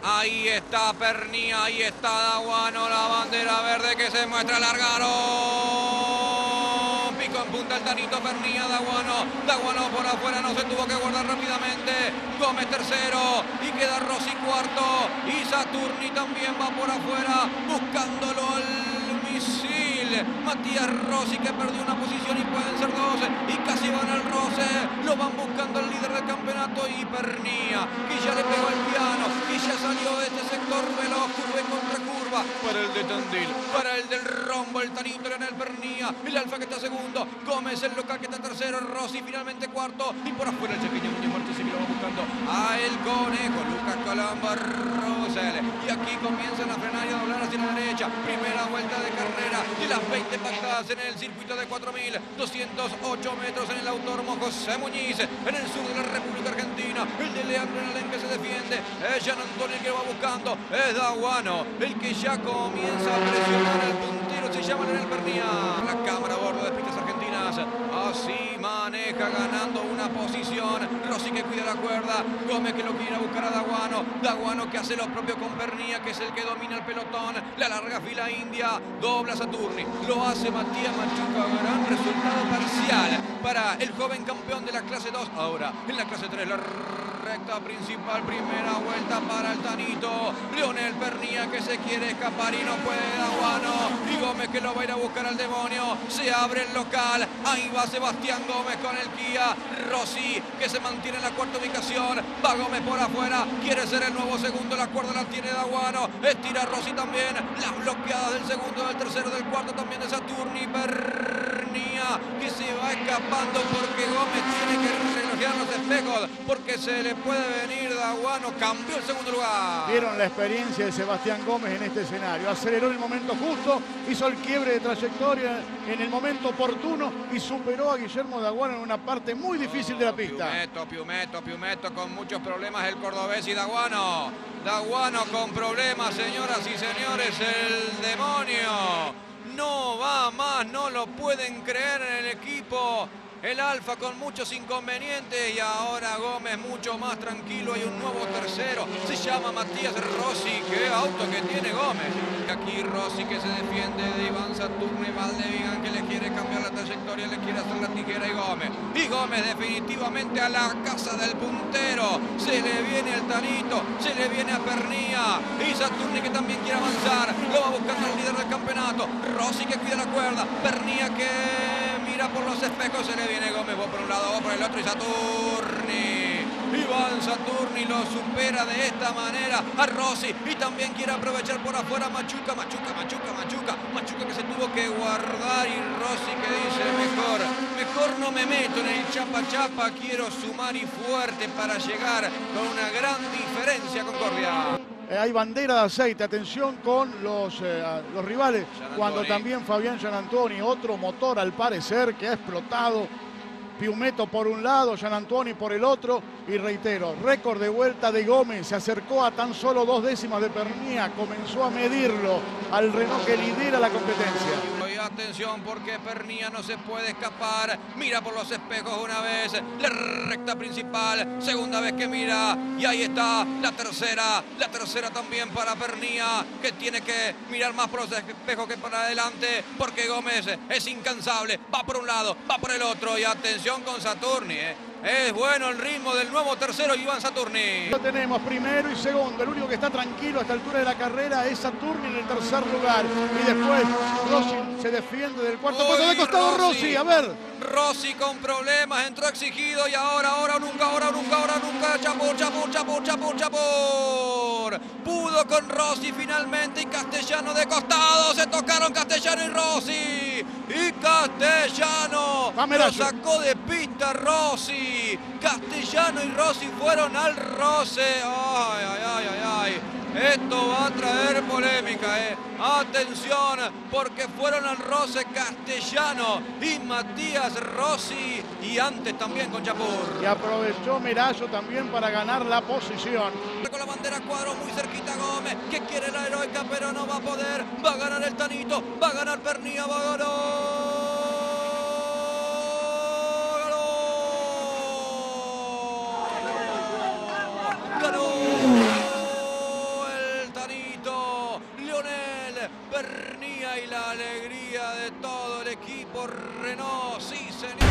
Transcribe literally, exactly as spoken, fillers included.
Ahí está Pernía, ahí está Daguano, la bandera verde que se muestra, largaron. Pico en punta el Tanito, Pernía, Daguano. Daguano por afuera, no se tuvo que guardar rápidamente. Gómez tercero y queda Rossi cuarto. Y Saturni también va por afuera, buscándolo al misil. Matías Rossi que perdió una posición y pueden ser dos. Y casi van al roce, lo van buscando el líder del campeonato y Pernía, que ya le pegó el piano, y ya salió de este sector veloz, curva y contra curva, para el de Tandil, para el del rombo, el Tanito en el Pernía, el Alfa que está segundo, Gómez el local que está tercero, Rossi finalmente cuarto, y por afuera el Chequeño Muñoz Martínez lo va buscando a el Conejo, Lucas Colombo, Rosel, y aquí comienzan a frenar y a doblar hacia la derecha, primera vuelta de carrera, y las veinte pactadas en el circuito de cuatro mil doscientos ocho metros en el Autódromo José Muñiz, en el sur de la República Argentina, el de Leandro Enalén que se defiende, es Jean Antonio el que va buscando, es Daguano, el que ya comienza a presionar al puntero, se llama en el Pernía, la cámara a bordo de pistas argentinas, así maneja ganando una posición, Rossi que cuida la cuerda, Gómez que lo quiere a buscar a Daguano, Daguano que hace lo propio con Pernía, que es el que domina el pelotón, la larga fila india, dobla Saturni, lo hace Matías Machuca, gran resultado parcial para el joven campeón de la clase dos, ahora en la clase tres, la recta principal, primera vuelta para el Tanito, Leonel Pernía que se quiere escapar y no puede, Daguano, y Gómez que lo va a ir a buscar al demonio, se abre el local, ahí va Sebastián Gómez con el Kia, Rossi que se mantiene en la cuarta ubicación, va Gómez por afuera, quiere ser el nuevo segundo, la cuerda la tiene Daguano, estira Rossi también, las bloqueadas del segundo, del tercero, del cuarto también de Saturni, Pernía que se va escapando porque Gómez tiene que relojear los espejos, porque se le puede venir Daguano, cambió el segundo lugar. Vieron la experiencia de Sebastián Gómez en este escenario, aceleró en el momento justo, hizo el quiebre de trayectoria en el momento oportuno y superó a Guillermo Daguano en una parte muy difícil de la pista. Piumeto, Piumeto, Piumeto con muchos problemas el cordobés y Daguano. Daguano con problemas, señoras y señores, el demonio. No va más, no lo pueden creer en el equipo. El Alfa con muchos inconvenientes y ahora Gómez mucho más tranquilo. Hay un nuevo tercero, se llama Matías Rossi. ¡Qué auto que tiene Gómez! Aquí Rossi que se defiende de Iván Saturni, Valdevigan que le quiere cambiar la trayectoria, le quiere hacer la tijera y Gómez. Y Gómez definitivamente a la casa del puntero. Se le viene al Tanito, se le viene a Pernía. Y Saturni que también quiere avanzar, lo va buscando el líder del campeonato. Rossi que cuida la cuerda, Pernía que mira por los espejos, se le viene Gómez, va por un lado, va por el otro y Saturni. Iván Saturni lo supera de esta manera a Rossi y también quiere aprovechar por afuera Machuca, Machuca, Machuca, Machuca, Machuca que se tuvo que guardar y Rossi que dice mejor, mejor no me meto en el chapa chapa, quiero sumar y fuerte para llegar con una gran diferencia a Concordia. Eh, hay bandera de aceite, atención con los, eh, los rivales, cuando también Fabián Gianantoni, otro motor al parecer que ha explotado, Piumeto por un lado, Gianantoni por el otro, y reitero, récord de vuelta de Gómez, se acercó a tan solo dos décimas de Pernía, comenzó a medirlo al Renault que lidera la competencia. Y atención porque Pernía no se puede escapar, mira por los espejos una vez, la recta principal, segunda vez que mira, y ahí está la tercera, la tercera también para Pernía, que tiene que mirar más por los espejos que para adelante, porque Gómez es incansable, va por un lado, va por el otro, y atención con Saturni, eh. Es bueno el ritmo del nuevo tercero Iván Saturni. Lo tenemos primero y segundo. El único que está tranquilo a esta altura de la carrera es Saturni en el tercer lugar. Y después Rossi se defiende del cuarto puesto. De costado Rossi, Rossi, a ver. Rossi con problemas, entró exigido y ahora, ahora, nunca, ahora, nunca, ahora, nunca. Chapur, chapur, chapur, chapur, chapur. Pudo con Rossi finalmente y Castellano de costado. Se tocaron Castellano y Rossi. Y Castellano lo sacó de pista Rossi. Castellano y Rossi fueron al roce. Ay, ay, ay, ay, ay. Esto va a traer polémica, eh. Atención, porque fueron al roce Castellano y Matías Rossi. Y antes también con Chapur. Y aprovechó Merallo también para ganar la posición. Con la bandera cuadro muy cerquita Gómez, que quiere la heroica, pero no va a poder. Va a ganar el Tanito, va a ganar Pernía, va a ganar. Bernia y la alegría de todo el equipo Renault. Sí, señor.